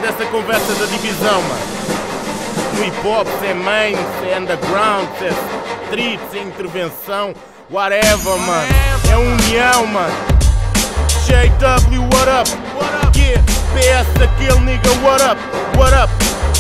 essa conversa da divisão, mano. No hip hop, se é main, se é underground, se é street, se é intervenção, whatever, mano. É união, mano. JW, what up? Yeah, PS, aquele nigga, what up? What up?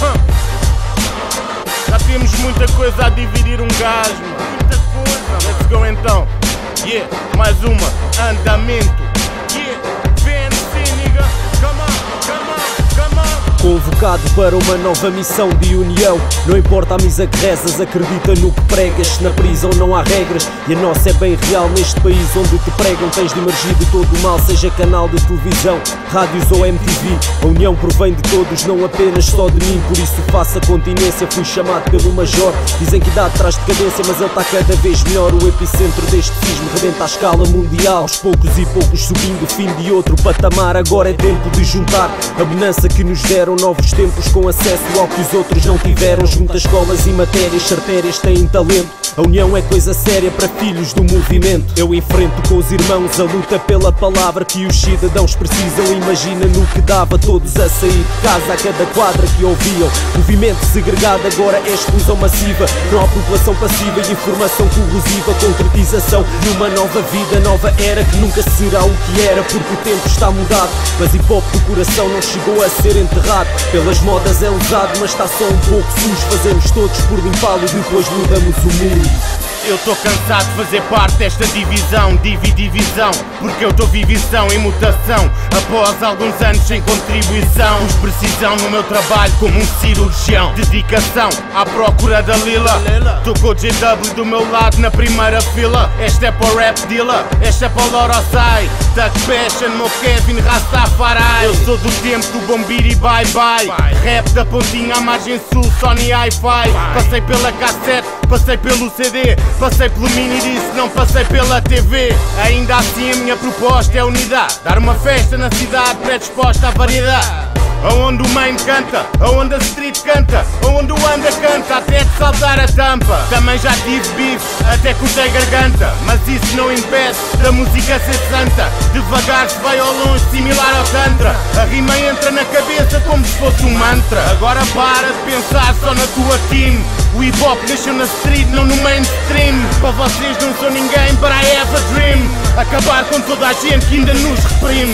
Já temos muita coisa a dividir um gajo, mano. Muita coisa, let's go então. Yeah, mais uma, andamento. Yeah, VNC, nigga, come on, come on, come on. Convocado para uma nova missão de união. Não importa a misa que rezas, acredita no que pregas. Na prisão não há regras e a nossa é bem real. Neste país onde te pregam tens de emergir de todo o mal. Seja canal de televisão, rádios ou MTV, a união provém de todos, não apenas só de mim. Por isso faço a continência, fui chamado pelo Major. Dizem que idade traz decadência, mas ele está cada vez melhor. O epicentro deste sismo rebenta à escala mundial. Aos poucos e poucos subindo, fim de outro patamar. Agora é tempo de juntar a bonança que nos deram. Novos tempos com acesso ao que os outros não tiveram. Junta escolas e matérias, artérias têm talento. A união é coisa séria para filhos do movimento. Eu enfrento com os irmãos a luta pela palavra que os cidadãos precisam. Imagina no que dava todos a sair de casa a cada quadra que ouviam. Movimento segregado agora é explosão massiva. Não há população passiva e informação corrosiva. Concretização de uma nova vida, nova era que nunca será o que era, porque o tempo está mudado. Mas hip hop do coração não chegou a ser enterrado. Pelas modas é usado, mas está só um pouco sujo. Fazemos todos por limpá-lo, depois mudamos o mundo. Eu tô cansado de fazer parte desta divisão, divisão, porque eu tô vivição em mutação. Após alguns anos sem contribuição, os precisão no meu trabalho como um cirurgião. Dedicação à procura da lila. Tô com o JW do meu lado na primeira fila. Esta é para o rap dealer, esta é para o Lorosai. Tuck Passion, meu Kevin Rastafari. Eu sou do tempo do Bombiri Bye Bye. Rap da pontinha à margem sul, Sony Hi-Fi. Passei pela cassete, passei pelo CD, passei pelo mini disc, não passei pela TV. Ainda assim a minha proposta é unidade. Dar uma festa na cidade predisposta à variedade. Aonde o main canta, aonde a street canta, aonde o anda canta, até de saltar a tampa. Também já tive bife, até cortei garganta, mas isso não impede da música ser santa. Devagar se vai ao longe, similar ao tantra. A rima entra na cabeça como se fosse um mantra. Agora para de pensar só na tua team. O hip hop nasceu na street, não no mainstream. Para vocês não sou ninguém, but I have a dream. Acabar com toda a gente que ainda nos reprime.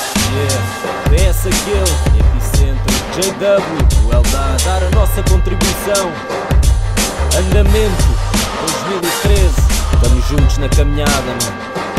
Yeah, PS aquele, epicentro, JW, o Eldar, dar a nossa contribuição. Andamento, 2013, estamos juntos na caminhada, mano.